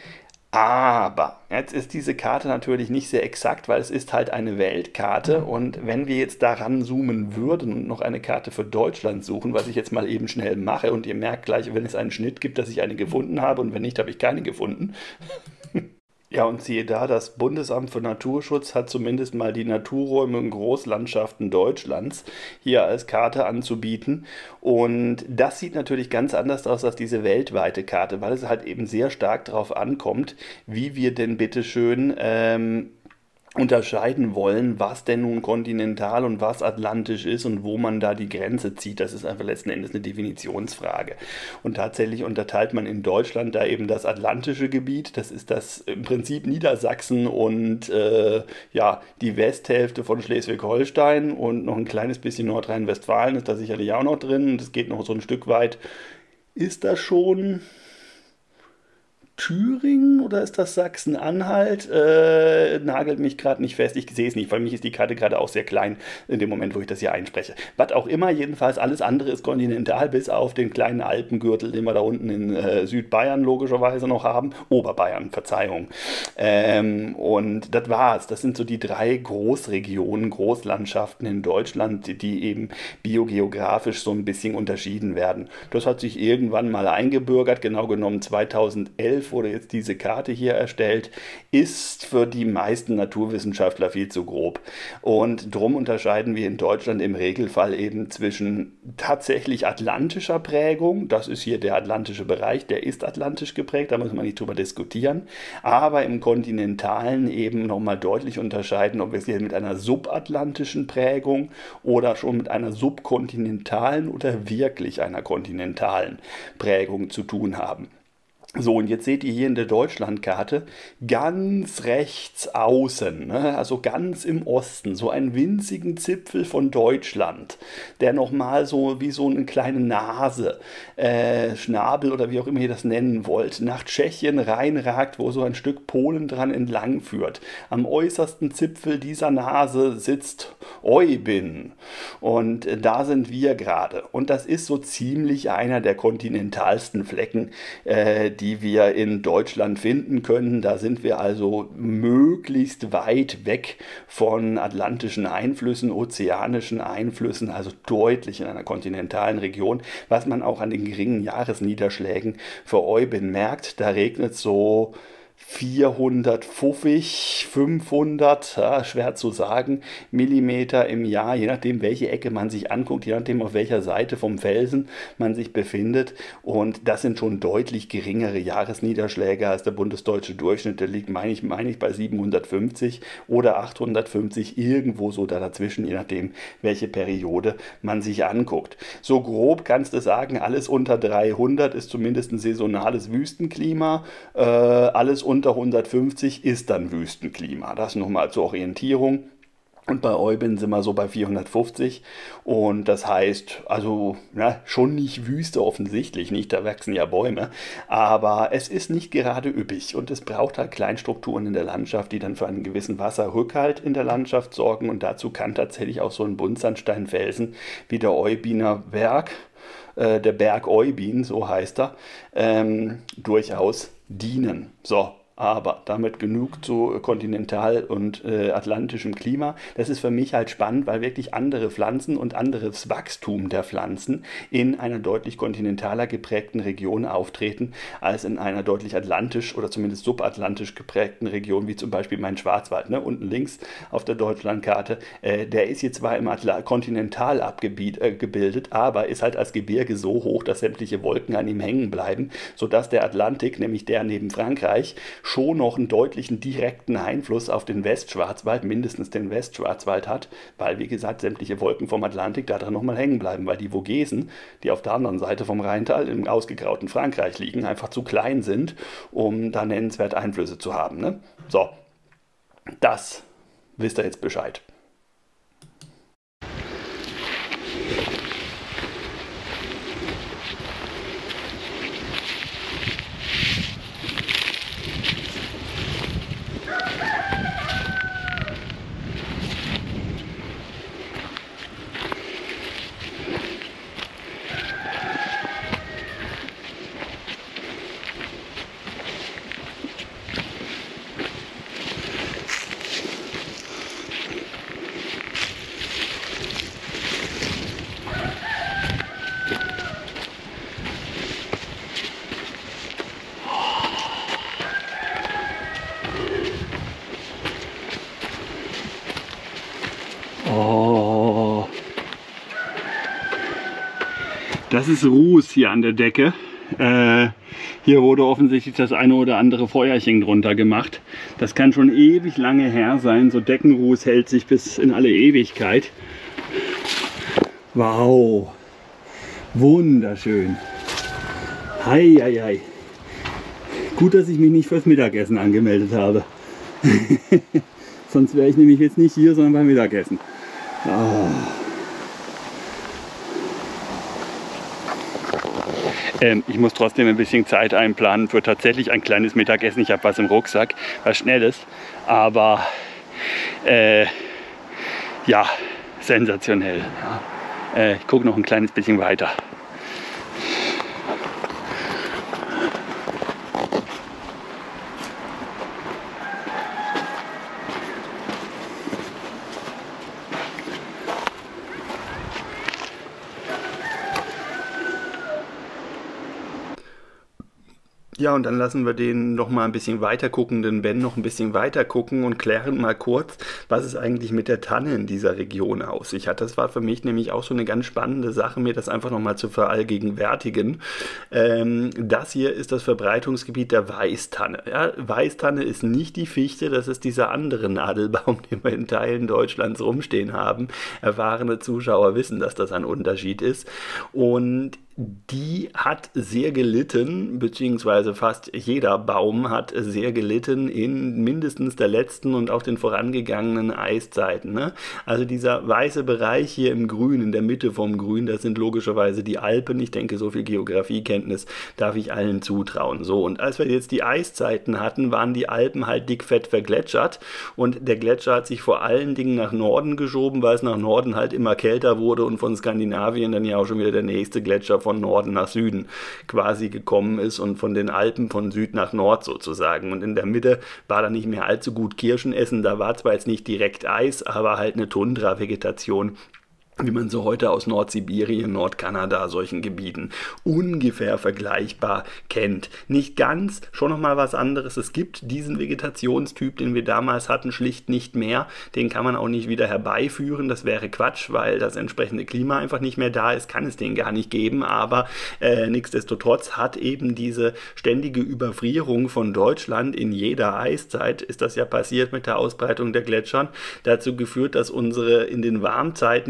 Aber jetzt ist diese Karte natürlich nicht sehr exakt, weil es ist halt eine Weltkarte und wenn wir jetzt daran zoomen würden und noch eine Karte für Deutschland suchen, was ich jetzt mal eben schnell mache und ihr merkt gleich, wenn es einen Schnitt gibt, dass ich eine gefunden habe und wenn nicht, habe ich keine gefunden. Ja, und siehe da, das Bundesamt für Naturschutz hat zumindest mal die Naturräume und Großlandschaften Deutschlands hier als Karte anzubieten. Und das sieht natürlich ganz anders aus als diese weltweite Karte, weil es halt eben sehr stark darauf ankommt, wie wir denn bitteschön unterscheiden wollen, was denn nun kontinental und was atlantisch ist und wo man da die Grenze zieht. Das ist einfach letzten Endes eine Definitionsfrage. Und tatsächlich unterteilt man in Deutschland da eben das atlantische Gebiet, das ist das im Prinzip Niedersachsen und ja, die Westhälfte von Schleswig-Holstein und noch ein kleines bisschen Nordrhein-Westfalen ist da sicherlich auch noch drin und es geht noch so ein Stück weit. Ist das schon Thüringen oder ist das Sachsen-Anhalt? Nagelt mich gerade nicht fest. Ich sehe es nicht. Für mich ist die Karte gerade auch sehr klein in dem Moment, wo ich das hier einspreche. Was auch immer, jedenfalls alles andere ist kontinental, bis auf den kleinen Alpengürtel, den wir da unten in Südbayern logischerweise noch haben. Oberbayern, Verzeihung. Und das war's. Das sind so die drei Großregionen, Großlandschaften in Deutschland, die eben biogeografisch so ein bisschen unterschieden werden. Das hat sich irgendwann mal eingebürgert, genau genommen 2011 wurde jetzt diese Karte hier erstellt, ist für die meisten Naturwissenschaftler viel zu grob. Und drum unterscheiden wir in Deutschland im Regelfall eben zwischen tatsächlich atlantischer Prägung, das ist hier der atlantische Bereich, der ist atlantisch geprägt, da muss man nicht drüber diskutieren, aber im kontinentalen eben nochmal deutlich unterscheiden, ob wir es hier mit einer subatlantischen Prägung oder schon mit einer subkontinentalen oder wirklich einer kontinentalen Prägung zu tun haben. So, und jetzt seht ihr hier in der Deutschlandkarte ganz rechts außen, ne, also ganz im Osten, so einen winzigen Zipfel von Deutschland, der nochmal so wie so eine kleine Nase, Schnabel oder wie auch immer ihr das nennen wollt, nach Tschechien reinragt, wo so ein Stück Polen dran entlang führt. Am äußersten Zipfel dieser Nase sitzt Oybin und da sind wir gerade. Und das ist so ziemlich einer der kontinentalsten Flecken, die wir in Deutschland finden können. Da sind wir also möglichst weit weg von atlantischen Einflüssen, ozeanischen Einflüssen, also deutlich in einer kontinentalen Region, was man auch an den geringen Jahresniederschlägen für Oybin merkt. Da regnet es so 450, 500, ja, schwer zu sagen, Millimeter im Jahr, je nachdem, welche Ecke man sich anguckt, je nachdem, auf welcher Seite vom Felsen man sich befindet. Und das sind schon deutlich geringere Jahresniederschläge als der bundesdeutsche Durchschnitt. Der liegt, meine ich, bei 750 oder 850, irgendwo so da dazwischen, je nachdem, welche Periode man sich anguckt. So grob kannst du sagen, alles unter 300 ist zumindest ein saisonales Wüstenklima, alles unter 150 ist dann Wüstenklima. Das nochmal zur Orientierung. Und bei Euben sind wir so bei 450 und das heißt, also ja, schon nicht Wüste offensichtlich, nicht, da wachsen ja Bäume, aber es ist nicht gerade üppig und es braucht halt Kleinstrukturen in der Landschaft, die dann für einen gewissen Wasserrückhalt in der Landschaft sorgen und dazu kann tatsächlich auch so ein Buntsandsteinfelsen wie der Eubiner Berg, der Berg Eubin, so heißt er, durchaus dienen. So. Aber damit genug zu kontinental- und atlantischem Klima. Das ist für mich halt spannend, weil wirklich andere Pflanzen und anderes Wachstum der Pflanzen in einer deutlich kontinentaler geprägten Region auftreten, als in einer deutlich atlantisch oder zumindest subatlantisch geprägten Region, wie zum Beispiel mein Schwarzwald. Ne? Unten links auf der Deutschlandkarte, der ist hier zwar im Kontinentalabgebiet gebildet, aber ist halt als Gebirge so hoch, dass sämtliche Wolken an ihm hängen bleiben, sodass der Atlantik, nämlich der neben Frankreich, schon noch einen deutlichen direkten Einfluss auf den Westschwarzwald, mindestens den Westschwarzwald hat, weil, wie gesagt, sämtliche Wolken vom Atlantik da drin nochmal hängen bleiben, weil die Vogesen, die auf der anderen Seite vom Rheintal im ausgegrauten Frankreich liegen, einfach zu klein sind, um da nennenswert Einflüsse zu haben. Ne? So, das wisst ihr jetzt Bescheid. Oh, das ist Ruß hier an der Decke. Hier wurde offensichtlich das eine oder andere Feuerchen drunter gemacht. Das kann schon ewig lange her sein. So Deckenruß hält sich bis in alle Ewigkeit. Wow, wunderschön. Hei, hei, hei. Gut, dass ich mich nicht fürs Mittagessen angemeldet habe. Sonst wäre ich nämlich jetzt nicht hier, sondern beim Mittagessen. Oh. Ich muss trotzdem ein bisschen Zeit einplanen für tatsächlich ein kleines Mittagessen. Ich habe was im Rucksack, was Schnelles, aber ja, sensationell. Ja. Ich gucke noch ein kleines bisschen weiter. Ja, und dann lassen wir den noch mal ein bisschen weiter gucken, den Ben noch ein bisschen weiter gucken und klären mal kurz, was ist eigentlich mit der Tanne in dieser Region auf sich hat. Das war für mich nämlich auch so eine ganz spannende Sache, mir das einfach noch mal zu verallgegenwärtigen. Das hier ist das Verbreitungsgebiet der Weißtanne. Ja, Weißtanne ist nicht die Fichte, das ist dieser andere Nadelbaum, den wir in Teilen Deutschlands rumstehen haben. Erfahrene Zuschauer wissen, dass das ein Unterschied ist. Und die hat sehr gelitten, beziehungsweise fast jeder Baum hat sehr gelitten in mindestens der letzten und auch den vorangegangenen Eiszeiten. Ne? Also dieser weiße Bereich hier im Grün, in der Mitte vom Grün, das sind logischerweise die Alpen. Ich denke, so viel Geografiekenntnis darf ich allen zutrauen. So, und als wir jetzt die Eiszeiten hatten, waren die Alpen halt dickfett vergletschert und der Gletscher hat sich vor allen Dingen nach Norden geschoben, weil es nach Norden halt immer kälter wurde und von Skandinavien dann ja auch schon wieder der nächste Gletscher von Norden nach Süden quasi gekommen ist und von den Alpen von Süd nach Nord sozusagen. Und in der Mitte war da nicht mehr allzu gut Kirschen essen. Da war zwar jetzt nicht direkt Eis, aber halt eine Tundra-Vegetation, wie man so heute aus Nordsibirien, Nordkanada, solchen Gebieten ungefähr vergleichbar kennt. Nicht ganz, schon nochmal was anderes. Es gibt diesen Vegetationstyp, den wir damals hatten, schlicht nicht mehr. Den kann man auch nicht wieder herbeiführen. Das wäre Quatsch, weil das entsprechende Klima einfach nicht mehr da ist. Kann es den gar nicht geben, aber nichtsdestotrotz hat eben diese ständige Überfrierung von Deutschland in jeder Eiszeit, ist das ja passiert mit der Ausbreitung der Gletschern, dazu geführt, dass unsere in den Warmzeiten wieder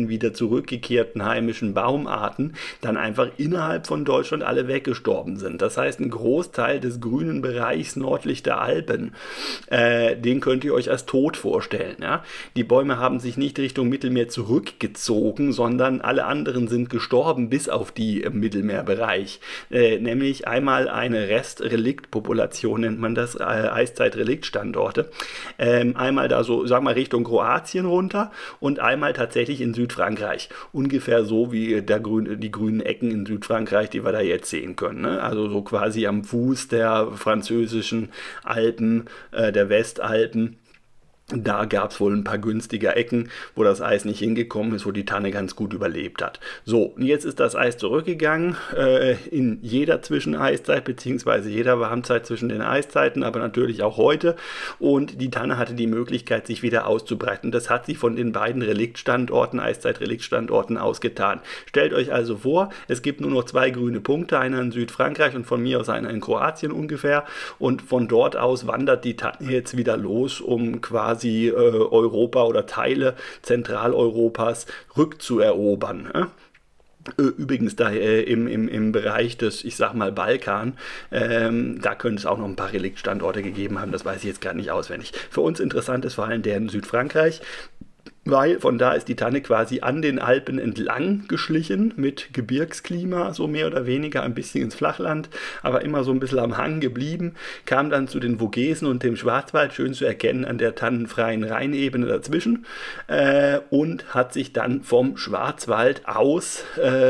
zurückgekehrten heimischen Baumarten dann einfach innerhalb von Deutschland alle weggestorben sind. Das heißt, ein Großteil des grünen Bereichs nördlich der Alpen, den könnt ihr euch als tot vorstellen. Ja? Die Bäume haben sich nicht Richtung Mittelmeer zurückgezogen, sondern alle anderen sind gestorben bis auf die im Mittelmeerbereich. Nämlich einmal eine Restreliktpopulation, nennt man das, Eiszeitreliktstandorte. Einmal da so, sag mal, Richtung Kroatien runter und einmal tatsächlich in Südfrankreich. Ungefähr so wie die grünen Ecken in Südfrankreich, die wir da jetzt sehen können. Ne? Also so quasi am Fuß der französischen Alpen, der Westalpen. Da gab es wohl ein paar günstige Ecken, wo das Eis nicht hingekommen ist, wo die Tanne ganz gut überlebt hat. So, und jetzt ist das Eis zurückgegangen in jeder Zwischeneiszeit, beziehungsweise jeder Warmzeit zwischen den Eiszeiten, aber natürlich auch heute. Und die Tanne hatte die Möglichkeit, sich wieder auszubreiten. Das hat sie von den beiden Reliktstandorten, Eiszeitreliktstandorten ausgetan. Stellt euch also vor, es gibt nur noch 2 grüne Punkte, einer in Südfrankreich und von mir aus einer in Kroatien ungefähr. Und von dort aus wandert die Tanne jetzt wieder los, um quasi Europa oder Teile Zentraleuropas rückzuerobern. Übrigens da im Bereich des, ich sag mal, Balkan, da könnte es auch noch ein paar Reliktstandorte gegeben haben, das weiß ich jetzt gar nicht auswendig. Für uns interessant ist vor allem der in Südfrankreich, weil von da ist die Tanne quasi an den Alpen entlang geschlichen mit Gebirgsklima, so mehr oder weniger, ein bisschen ins Flachland, aber immer so ein bisschen am Hang geblieben, kam dann zu den Vogesen und dem Schwarzwald, schön zu erkennen an der tannenfreien Rheinebene dazwischen, und hat sich dann vom Schwarzwald aus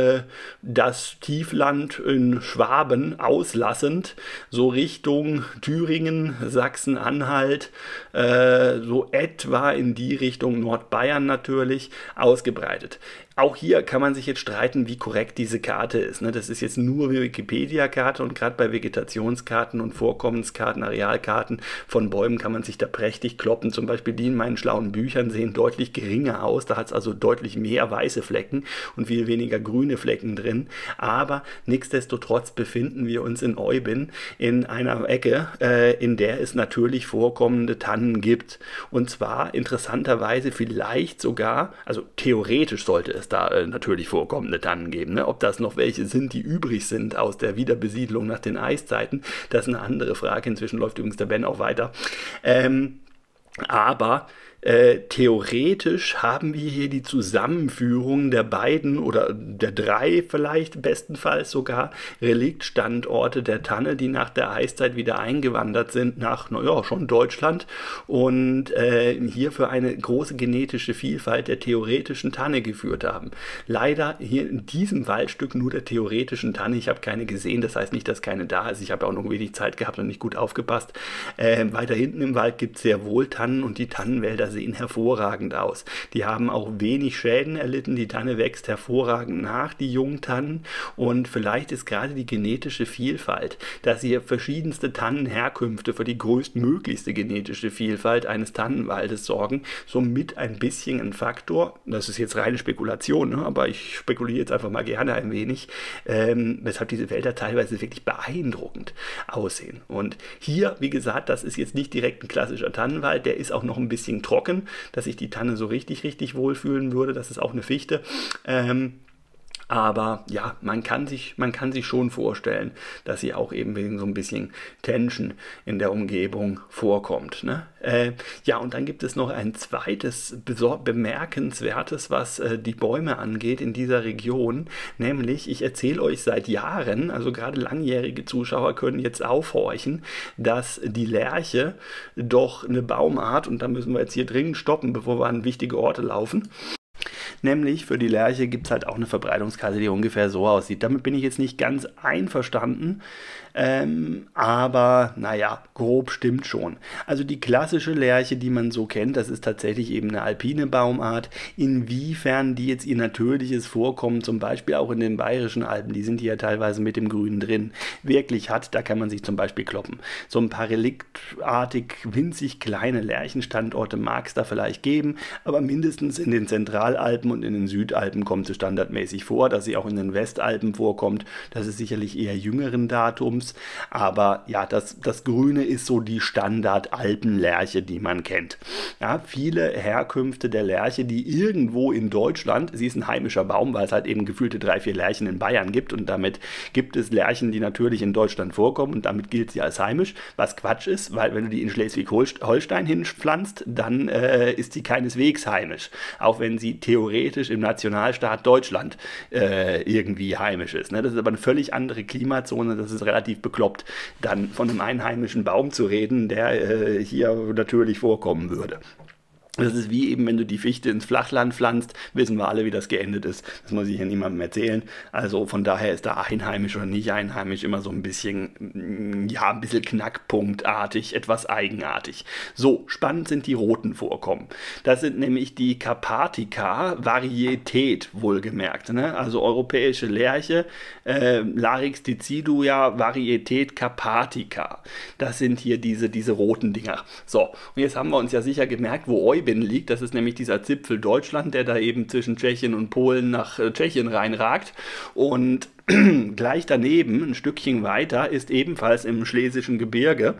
das Tiefland in Schwaben auslassend, so Richtung Thüringen, Sachsen-Anhalt, so etwa in die Richtung Nordbayern natürlich ausgebreitet. Auch hier kann man sich jetzt streiten, wie korrekt diese Karte ist. Das ist jetzt nur eine Wikipedia-Karte und gerade bei Vegetationskarten und Vorkommenskarten, Arealkarten von Bäumen kann man sich da prächtig kloppen. Zum Beispiel die in meinen schlauen Büchern sehen deutlich geringer aus. Da hat es also deutlich mehr weiße Flecken und viel weniger grüne Flecken drin. Aber nichtsdestotrotz befinden wir uns in Eubin in einer Ecke, in der es natürlich vorkommende Tannen gibt. Und zwar interessanterweise vielleicht sogar, also theoretisch sollte es da natürlich vorkommende Tannen geben. Ne? Ob das noch welche sind, die übrig sind aus der Wiederbesiedlung nach den Eiszeiten, das ist eine andere Frage. Inzwischen läuft übrigens der Ben auch weiter. Aber theoretisch haben wir hier die Zusammenführung der beiden oder der 3 vielleicht bestenfalls sogar Reliktstandorte der Tanne, die nach der Eiszeit wieder eingewandert sind nach, naja, schon Deutschland und hier für eine große genetische Vielfalt der theoretischen Tanne geführt haben. Leider hier in diesem Waldstück nur der theoretischen Tanne. Ich habe keine gesehen, das heißt nicht, dass keine da ist. Ich habe auch noch wenig Zeit gehabt und nicht gut aufgepasst. Weiter hinten im Wald gibt es sehr wohl Tannen und die Tannenwälder sehen hervorragend aus. Die haben auch wenig Schäden erlitten, die Tanne wächst hervorragend nach, die Jungtannen, und vielleicht ist gerade die genetische Vielfalt, dass hier verschiedenste Tannenherkünfte für die größtmöglichste genetische Vielfalt eines Tannenwaldes sorgen, somit ein bisschen ein Faktor, das ist jetzt reine Spekulation, ne? Aber ich spekuliere jetzt einfach mal gerne ein wenig, weshalb diese Wälder teilweise wirklich beeindruckend aussehen. Und hier, wie gesagt, das ist jetzt nicht direkt ein klassischer Tannenwald, der ist auch noch ein bisschen trocken, dass sich die Tanne so richtig wohlfühlen würde. Das ist auch eine Fichte. Aber ja, man kann sich schon vorstellen, dass sie auch eben wegen so ein bisschen Tension in der Umgebung vorkommt. Ne? Ja, und dann gibt es noch ein zweites bemerkenswertes, was die Bäume angeht in dieser Region. Nämlich, ich erzähle euch seit Jahren, also gerade langjährige Zuschauer können jetzt aufhorchen, dass die Lärche doch eine Baumart, und da müssen wir jetzt hier dringend stoppen, bevor wir an wichtige Orte laufen. Nämlich für die Lerche gibt es halt auch eine Verbreitungskarte, die ungefähr so aussieht. Damit bin ich jetzt nicht ganz einverstanden, aber naja, grob stimmt schon. Also die klassische Lerche, die man so kennt, das ist tatsächlich eben eine alpine Baumart. Inwiefern die jetzt ihr natürliches Vorkommen, zum Beispiel auch in den bayerischen Alpen, die sind hier ja teilweise mit dem Grünen drin, wirklich hat, da kann man sich zum Beispiel kloppen. So ein paar reliktartig winzig kleine Lerchenstandorte mag es da vielleicht geben, aber mindestens in den Zentralalpen und in den Südalpen kommt es standardmäßig vor, dass sie auch in den Westalpen vorkommt. Das ist sicherlich eher jüngeren Datums. Wachstums. Aber ja, das Grüne ist so die Standard-Alpenlärche, die man kennt. Ja, viele Herkünfte der Lärche, die irgendwo in Deutschland, sie ist ein heimischer Baum, weil es halt eben gefühlte 3, 4 Lärchen in Bayern gibt und damit gibt es Lärchen, die natürlich in Deutschland vorkommen und damit gilt sie als heimisch, was Quatsch ist, weil wenn du die in Schleswig-Holstein hinpflanzt, dann ist sie keineswegs heimisch, auch wenn sie theoretisch im Nationalstaat Deutschland irgendwie heimisch ist. Ne? Das ist aber eine völlig andere Klimazone, das ist relativ bekloppt, dann von einem einheimischen Baum zu reden, der hier natürlich vorkommen würde. Das ist wie eben, wenn du die Fichte ins Flachland pflanzt, wissen wir alle, wie das geendet ist. Das muss ich ja niemandem erzählen. Also von daher ist da einheimisch oder nicht einheimisch immer so ein bisschen, ja, ein bisschen knackpunktartig, etwas eigenartig. So, spannend sind die roten Vorkommen. Das sind nämlich die Carpatica-Varietät, wohlgemerkt. Ne? Also europäische Lärche, Larix decidua, Varietät Carpatica. Das sind hier diese roten Dinger. So, und jetzt haben wir uns ja sicher gemerkt, wo Oybin liegt. Das ist nämlich dieser Zipfel Deutschland, der da eben zwischen Tschechien und Polen nach Tschechien reinragt. Und gleich daneben, ein Stückchen weiter, ist ebenfalls im Schlesischen Gebirge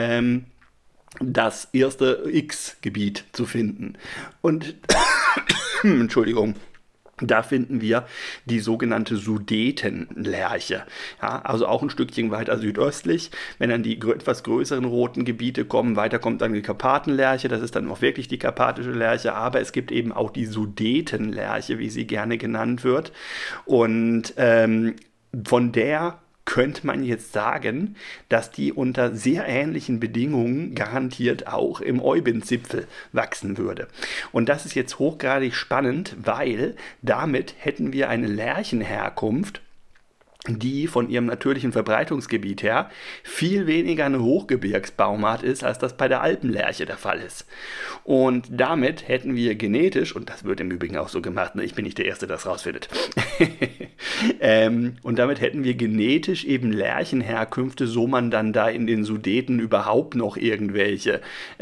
das erste X-Gebiet zu finden. Und Entschuldigung. Da finden wir die sogenannte Sudetenlärche. Ja, also auch ein Stückchen weiter südöstlich. Wenn dann die etwas größeren roten Gebiete kommen, weiter kommt dann die Karpatenlärche. Das ist dann auch wirklich die karpatische Lärche. Aber es gibt eben auch die Sudetenlärche, wie sie gerne genannt wird. Und von der könnte man jetzt sagen, dass die unter sehr ähnlichen Bedingungen garantiert auch im Oybin-Zipfel wachsen würde. Und das ist jetzt hochgradig spannend, weil damit hätten wir eine Lärchenherkunft, die von ihrem natürlichen Verbreitungsgebiet her viel weniger eine Hochgebirgsbaumart ist, als das bei der Alpenlärche der Fall ist. Und damit hätten wir genetisch, und das wird im Übrigen auch so gemacht, ich bin nicht der Erste, der das rausfindet, und damit hätten wir genetisch eben Lärchenherkünfte, so man dann da in den Sudeten überhaupt noch irgendwelche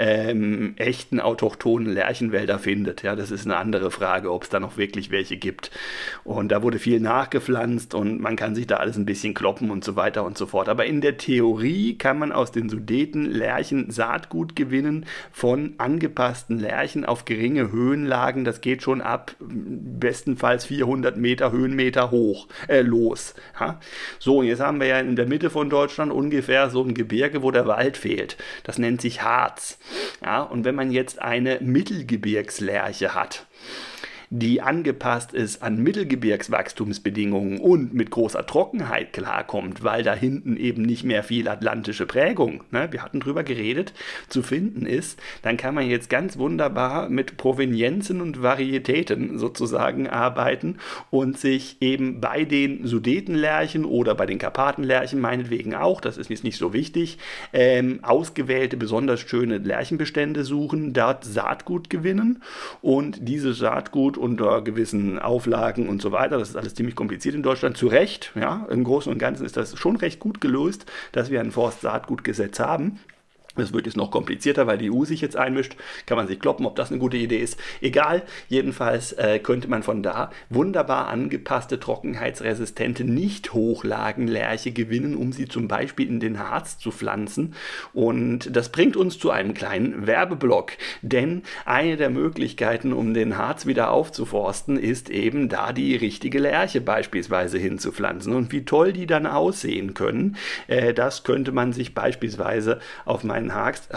echten autochthonen Lärchenwälder findet. Ja, das ist eine andere Frage, ob es da noch wirklich welche gibt. Und da wurde viel nachgepflanzt und man kann sich da alles ein bisschen kloppen und so weiter und so fort. Aber in der Theorie kann man aus den Sudeten Lärchen Saatgut gewinnen von angepassten Lärchen auf geringe Höhenlagen. Das geht schon ab bestenfalls 400 Meter Höhenmeter hoch los. Ja? So, und jetzt haben wir ja in der Mitte von Deutschland ungefähr so ein Gebirge, wo der Wald fehlt. Das nennt sich Harz. Ja? Und wenn man jetzt eine Mittelgebirgslärche hat, die angepasst ist an Mittelgebirgswachstumsbedingungen und mit großer Trockenheit klarkommt, weil da hinten eben nicht mehr viel atlantische Prägung, ne, wir hatten drüber geredet, zu finden ist, dann kann man jetzt ganz wunderbar mit Provenienzen und Varietäten sozusagen arbeiten und sich eben bei den Sudetenlärchen oder bei den Karpatenlärchen meinetwegen auch, das ist jetzt nicht so wichtig, ausgewählte, besonders schöne Lärchenbestände suchen, dort Saatgut gewinnen und dieses Saatgut unter gewissen Auflagen und so weiter, das ist alles ziemlich kompliziert in Deutschland, zu Recht, ja, im Großen und Ganzen ist das schon recht gut gelöst, dass wir ein Forstsaatgutgesetz haben. Das wird jetzt noch komplizierter, weil die EU sich jetzt einmischt. Kann man sich kloppen, ob das eine gute Idee ist. Egal, jedenfalls könnte man von da wunderbar angepasste, trockenheitsresistente Nicht-Hochlagenlärche gewinnen, um sie zum Beispiel in den Harz zu pflanzen. Und das bringt uns zu einem kleinen Werbeblock. Denn eine der Möglichkeiten, um den Harz wieder aufzuforsten, ist eben da die richtige Lärche beispielsweise hinzupflanzen. Und wie toll die dann aussehen können, das könnte man sich beispielsweise auf meinen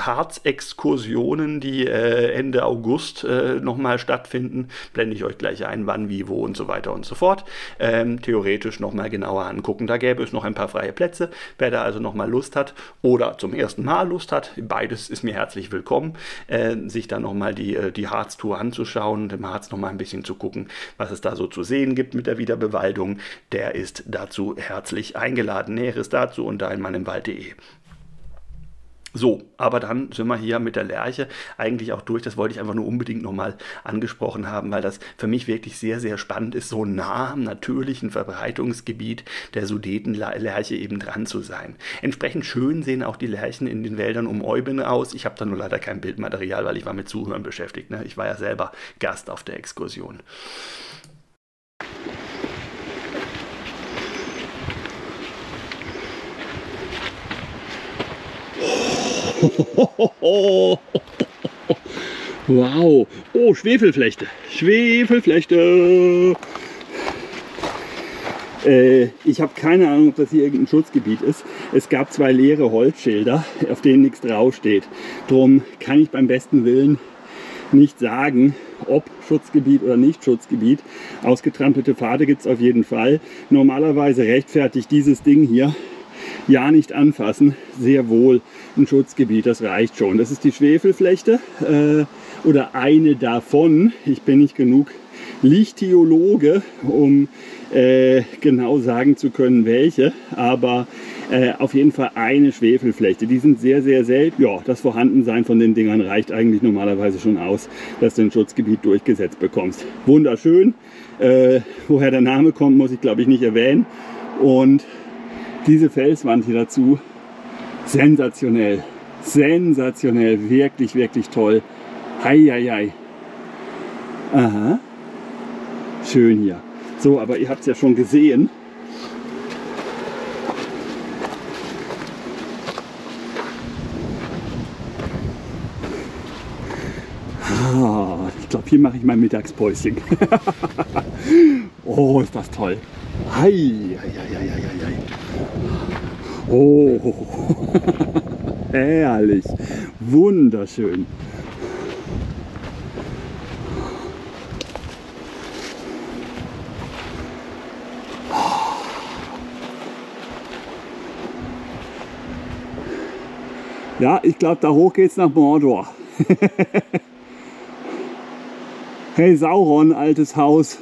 Harz-Exkursionen, die Ende August nochmal stattfinden, blende ich euch gleich ein, wann, wie, wo und so weiter und so fort, theoretisch nochmal genauer angucken. Da gäbe es noch ein paar freie Plätze. Wer da also nochmal Lust hat oder zum ersten Mal Lust hat, beides ist mir herzlich willkommen, sich dann nochmal die Harz-Tour anzuschauen und im Harz nochmal ein bisschen zu gucken, was es da so zu sehen gibt mit der Wiederbewaldung, der ist dazu herzlich eingeladen. Näheres dazu unter einmalimwald.de. So, aber dann sind wir hier mit der Lärche eigentlich auch durch. Das wollte ich einfach nur unbedingt nochmal angesprochen haben, weil das für mich wirklich sehr, sehr spannend ist, so nah am natürlichen Verbreitungsgebiet der Sudetenlärche eben dran zu sein. Entsprechend schön sehen auch die Lärchen in den Wäldern um Oybin aus. Ich habe da nur leider kein Bildmaterial, weil ich war mit Zuhören beschäftigt. Ne? Ich war ja selber Gast auf der Exkursion. Wow. Oh, Schwefelflechte. Schwefelflechte. Ich habe keine Ahnung, ob das hier irgendein Schutzgebiet ist. Es gab 2 leere Holzschilder, auf denen nichts draufsteht. Drum kann ich beim besten Willen nicht sagen, ob Schutzgebiet oder nicht Schutzgebiet. Ausgetrampelte Pfade gibt es auf jeden Fall. Normalerweise rechtfertigt dieses Ding hier ja nicht anfassen, sehr wohl ein Schutzgebiet, das reicht schon. Das ist die Schwefelflechte oder eine davon. Ich bin nicht genug Lichtheologe, um genau sagen zu können, welche, aber auf jeden Fall eine Schwefelflechte. Die sind sehr, sehr selten. Ja, das Vorhandensein von den Dingern reicht eigentlich normalerweise schon aus, dass du ein Schutzgebiet durchgesetzt bekommst. Wunderschön. Woher der Name kommt, muss ich glaube ich nicht erwähnen. Und diese Felswand hier dazu, sensationell. Sensationell, wirklich, wirklich toll. Heieiei. Aha. Schön hier. So, aber ihr habt es ja schon gesehen. Ich glaube, hier mache ich mein Mittagspäuschen. Oh, ist das toll. Hei, hei, hei, hei, hei. Oh, herrlich. Wunderschön. Ja, ich glaube, da hoch geht's nach Mordor. Hey Sauron, altes Haus.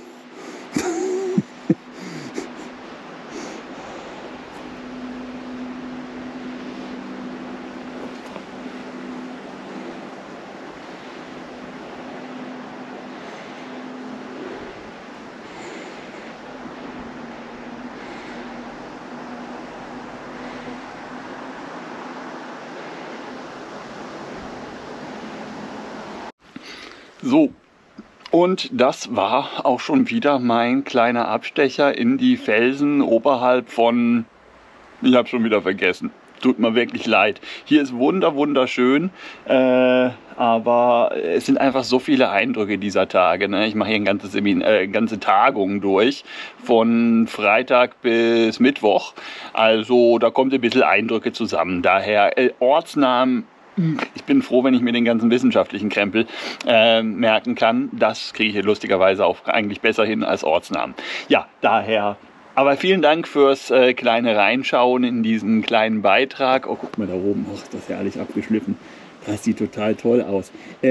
So, und das war auch schon wieder mein kleiner Abstecher in die Felsen oberhalb von, ich habe schon wieder vergessen, tut mir wirklich leid. Hier ist wunderschön, aber es sind einfach so viele Eindrücke dieser Tage. Ne? Ich mache hier eine ganze Tagung durch, von Freitag bis Mittwoch. Also da kommt ein bisschen Eindrücke zusammen. Daher Ortsnamen. Ich bin froh, wenn ich mir den ganzen wissenschaftlichen Krempel merken kann. Das kriege ich lustigerweise auch eigentlich besser hin als Ortsnamen. Ja, daher. Aber vielen Dank fürs kleine Reinschauen in diesen kleinen Beitrag. Oh, guck mal da oben. Oh, ist das herrlich abgeschliffen. Das sieht total toll aus.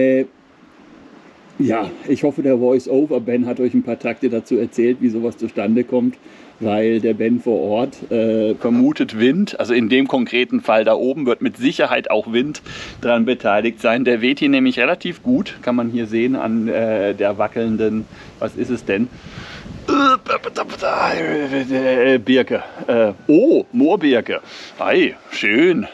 Ja, ich hoffe, der Voice-Over Ben hat euch ein paar Takte dazu erzählt, wie sowas zustande kommt. Weil der Ben vor Ort vermutet Wind, also in dem konkreten Fall da oben wird mit Sicherheit auch Wind dran beteiligt sein. Der weht hier nämlich relativ gut, kann man hier sehen an der wackelnden, was ist es denn? Birke. Oh, Moorbirke. Ei, schön.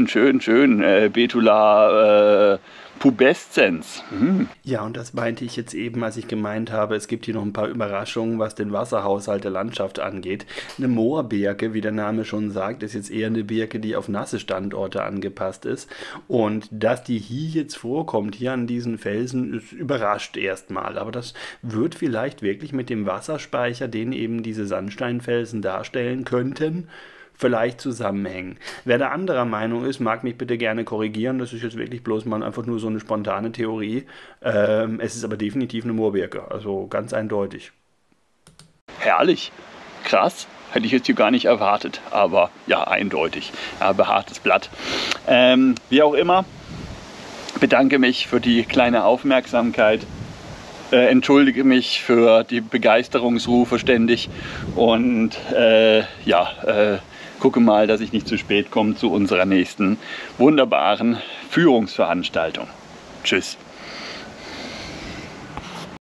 Betula pubescens. Ja, und das meinte ich jetzt eben, als ich gemeint habe, es gibt hier noch ein paar Überraschungen, was den Wasserhaushalt der Landschaft angeht. Eine Moorbirke, wie der Name schon sagt, ist jetzt eher eine Birke, die auf nasse Standorte angepasst ist. Und dass die hier jetzt vorkommt, hier an diesen Felsen, ist überrascht erstmal. Aber das wird vielleicht wirklich mit dem Wasserspeicher, den eben diese Sandsteinfelsen darstellen könnten, vielleicht zusammenhängen. Wer da anderer Meinung ist, mag mich bitte gerne korrigieren. Das ist jetzt wirklich bloß mal einfach nur so eine spontane Theorie. Es ist aber definitiv eine Moorbirke, also ganz eindeutig. Herrlich, krass. Hätte ich jetzt hier gar nicht erwartet, aber ja, eindeutig. Behaartes Blatt. Wie auch immer, bedanke mich für die kleine Aufmerksamkeit. Entschuldige mich für die Begeisterungsrufe ständig und gucke mal, dass ich nicht zu spät komme zu unserer nächsten wunderbaren Führungsveranstaltung. Tschüss.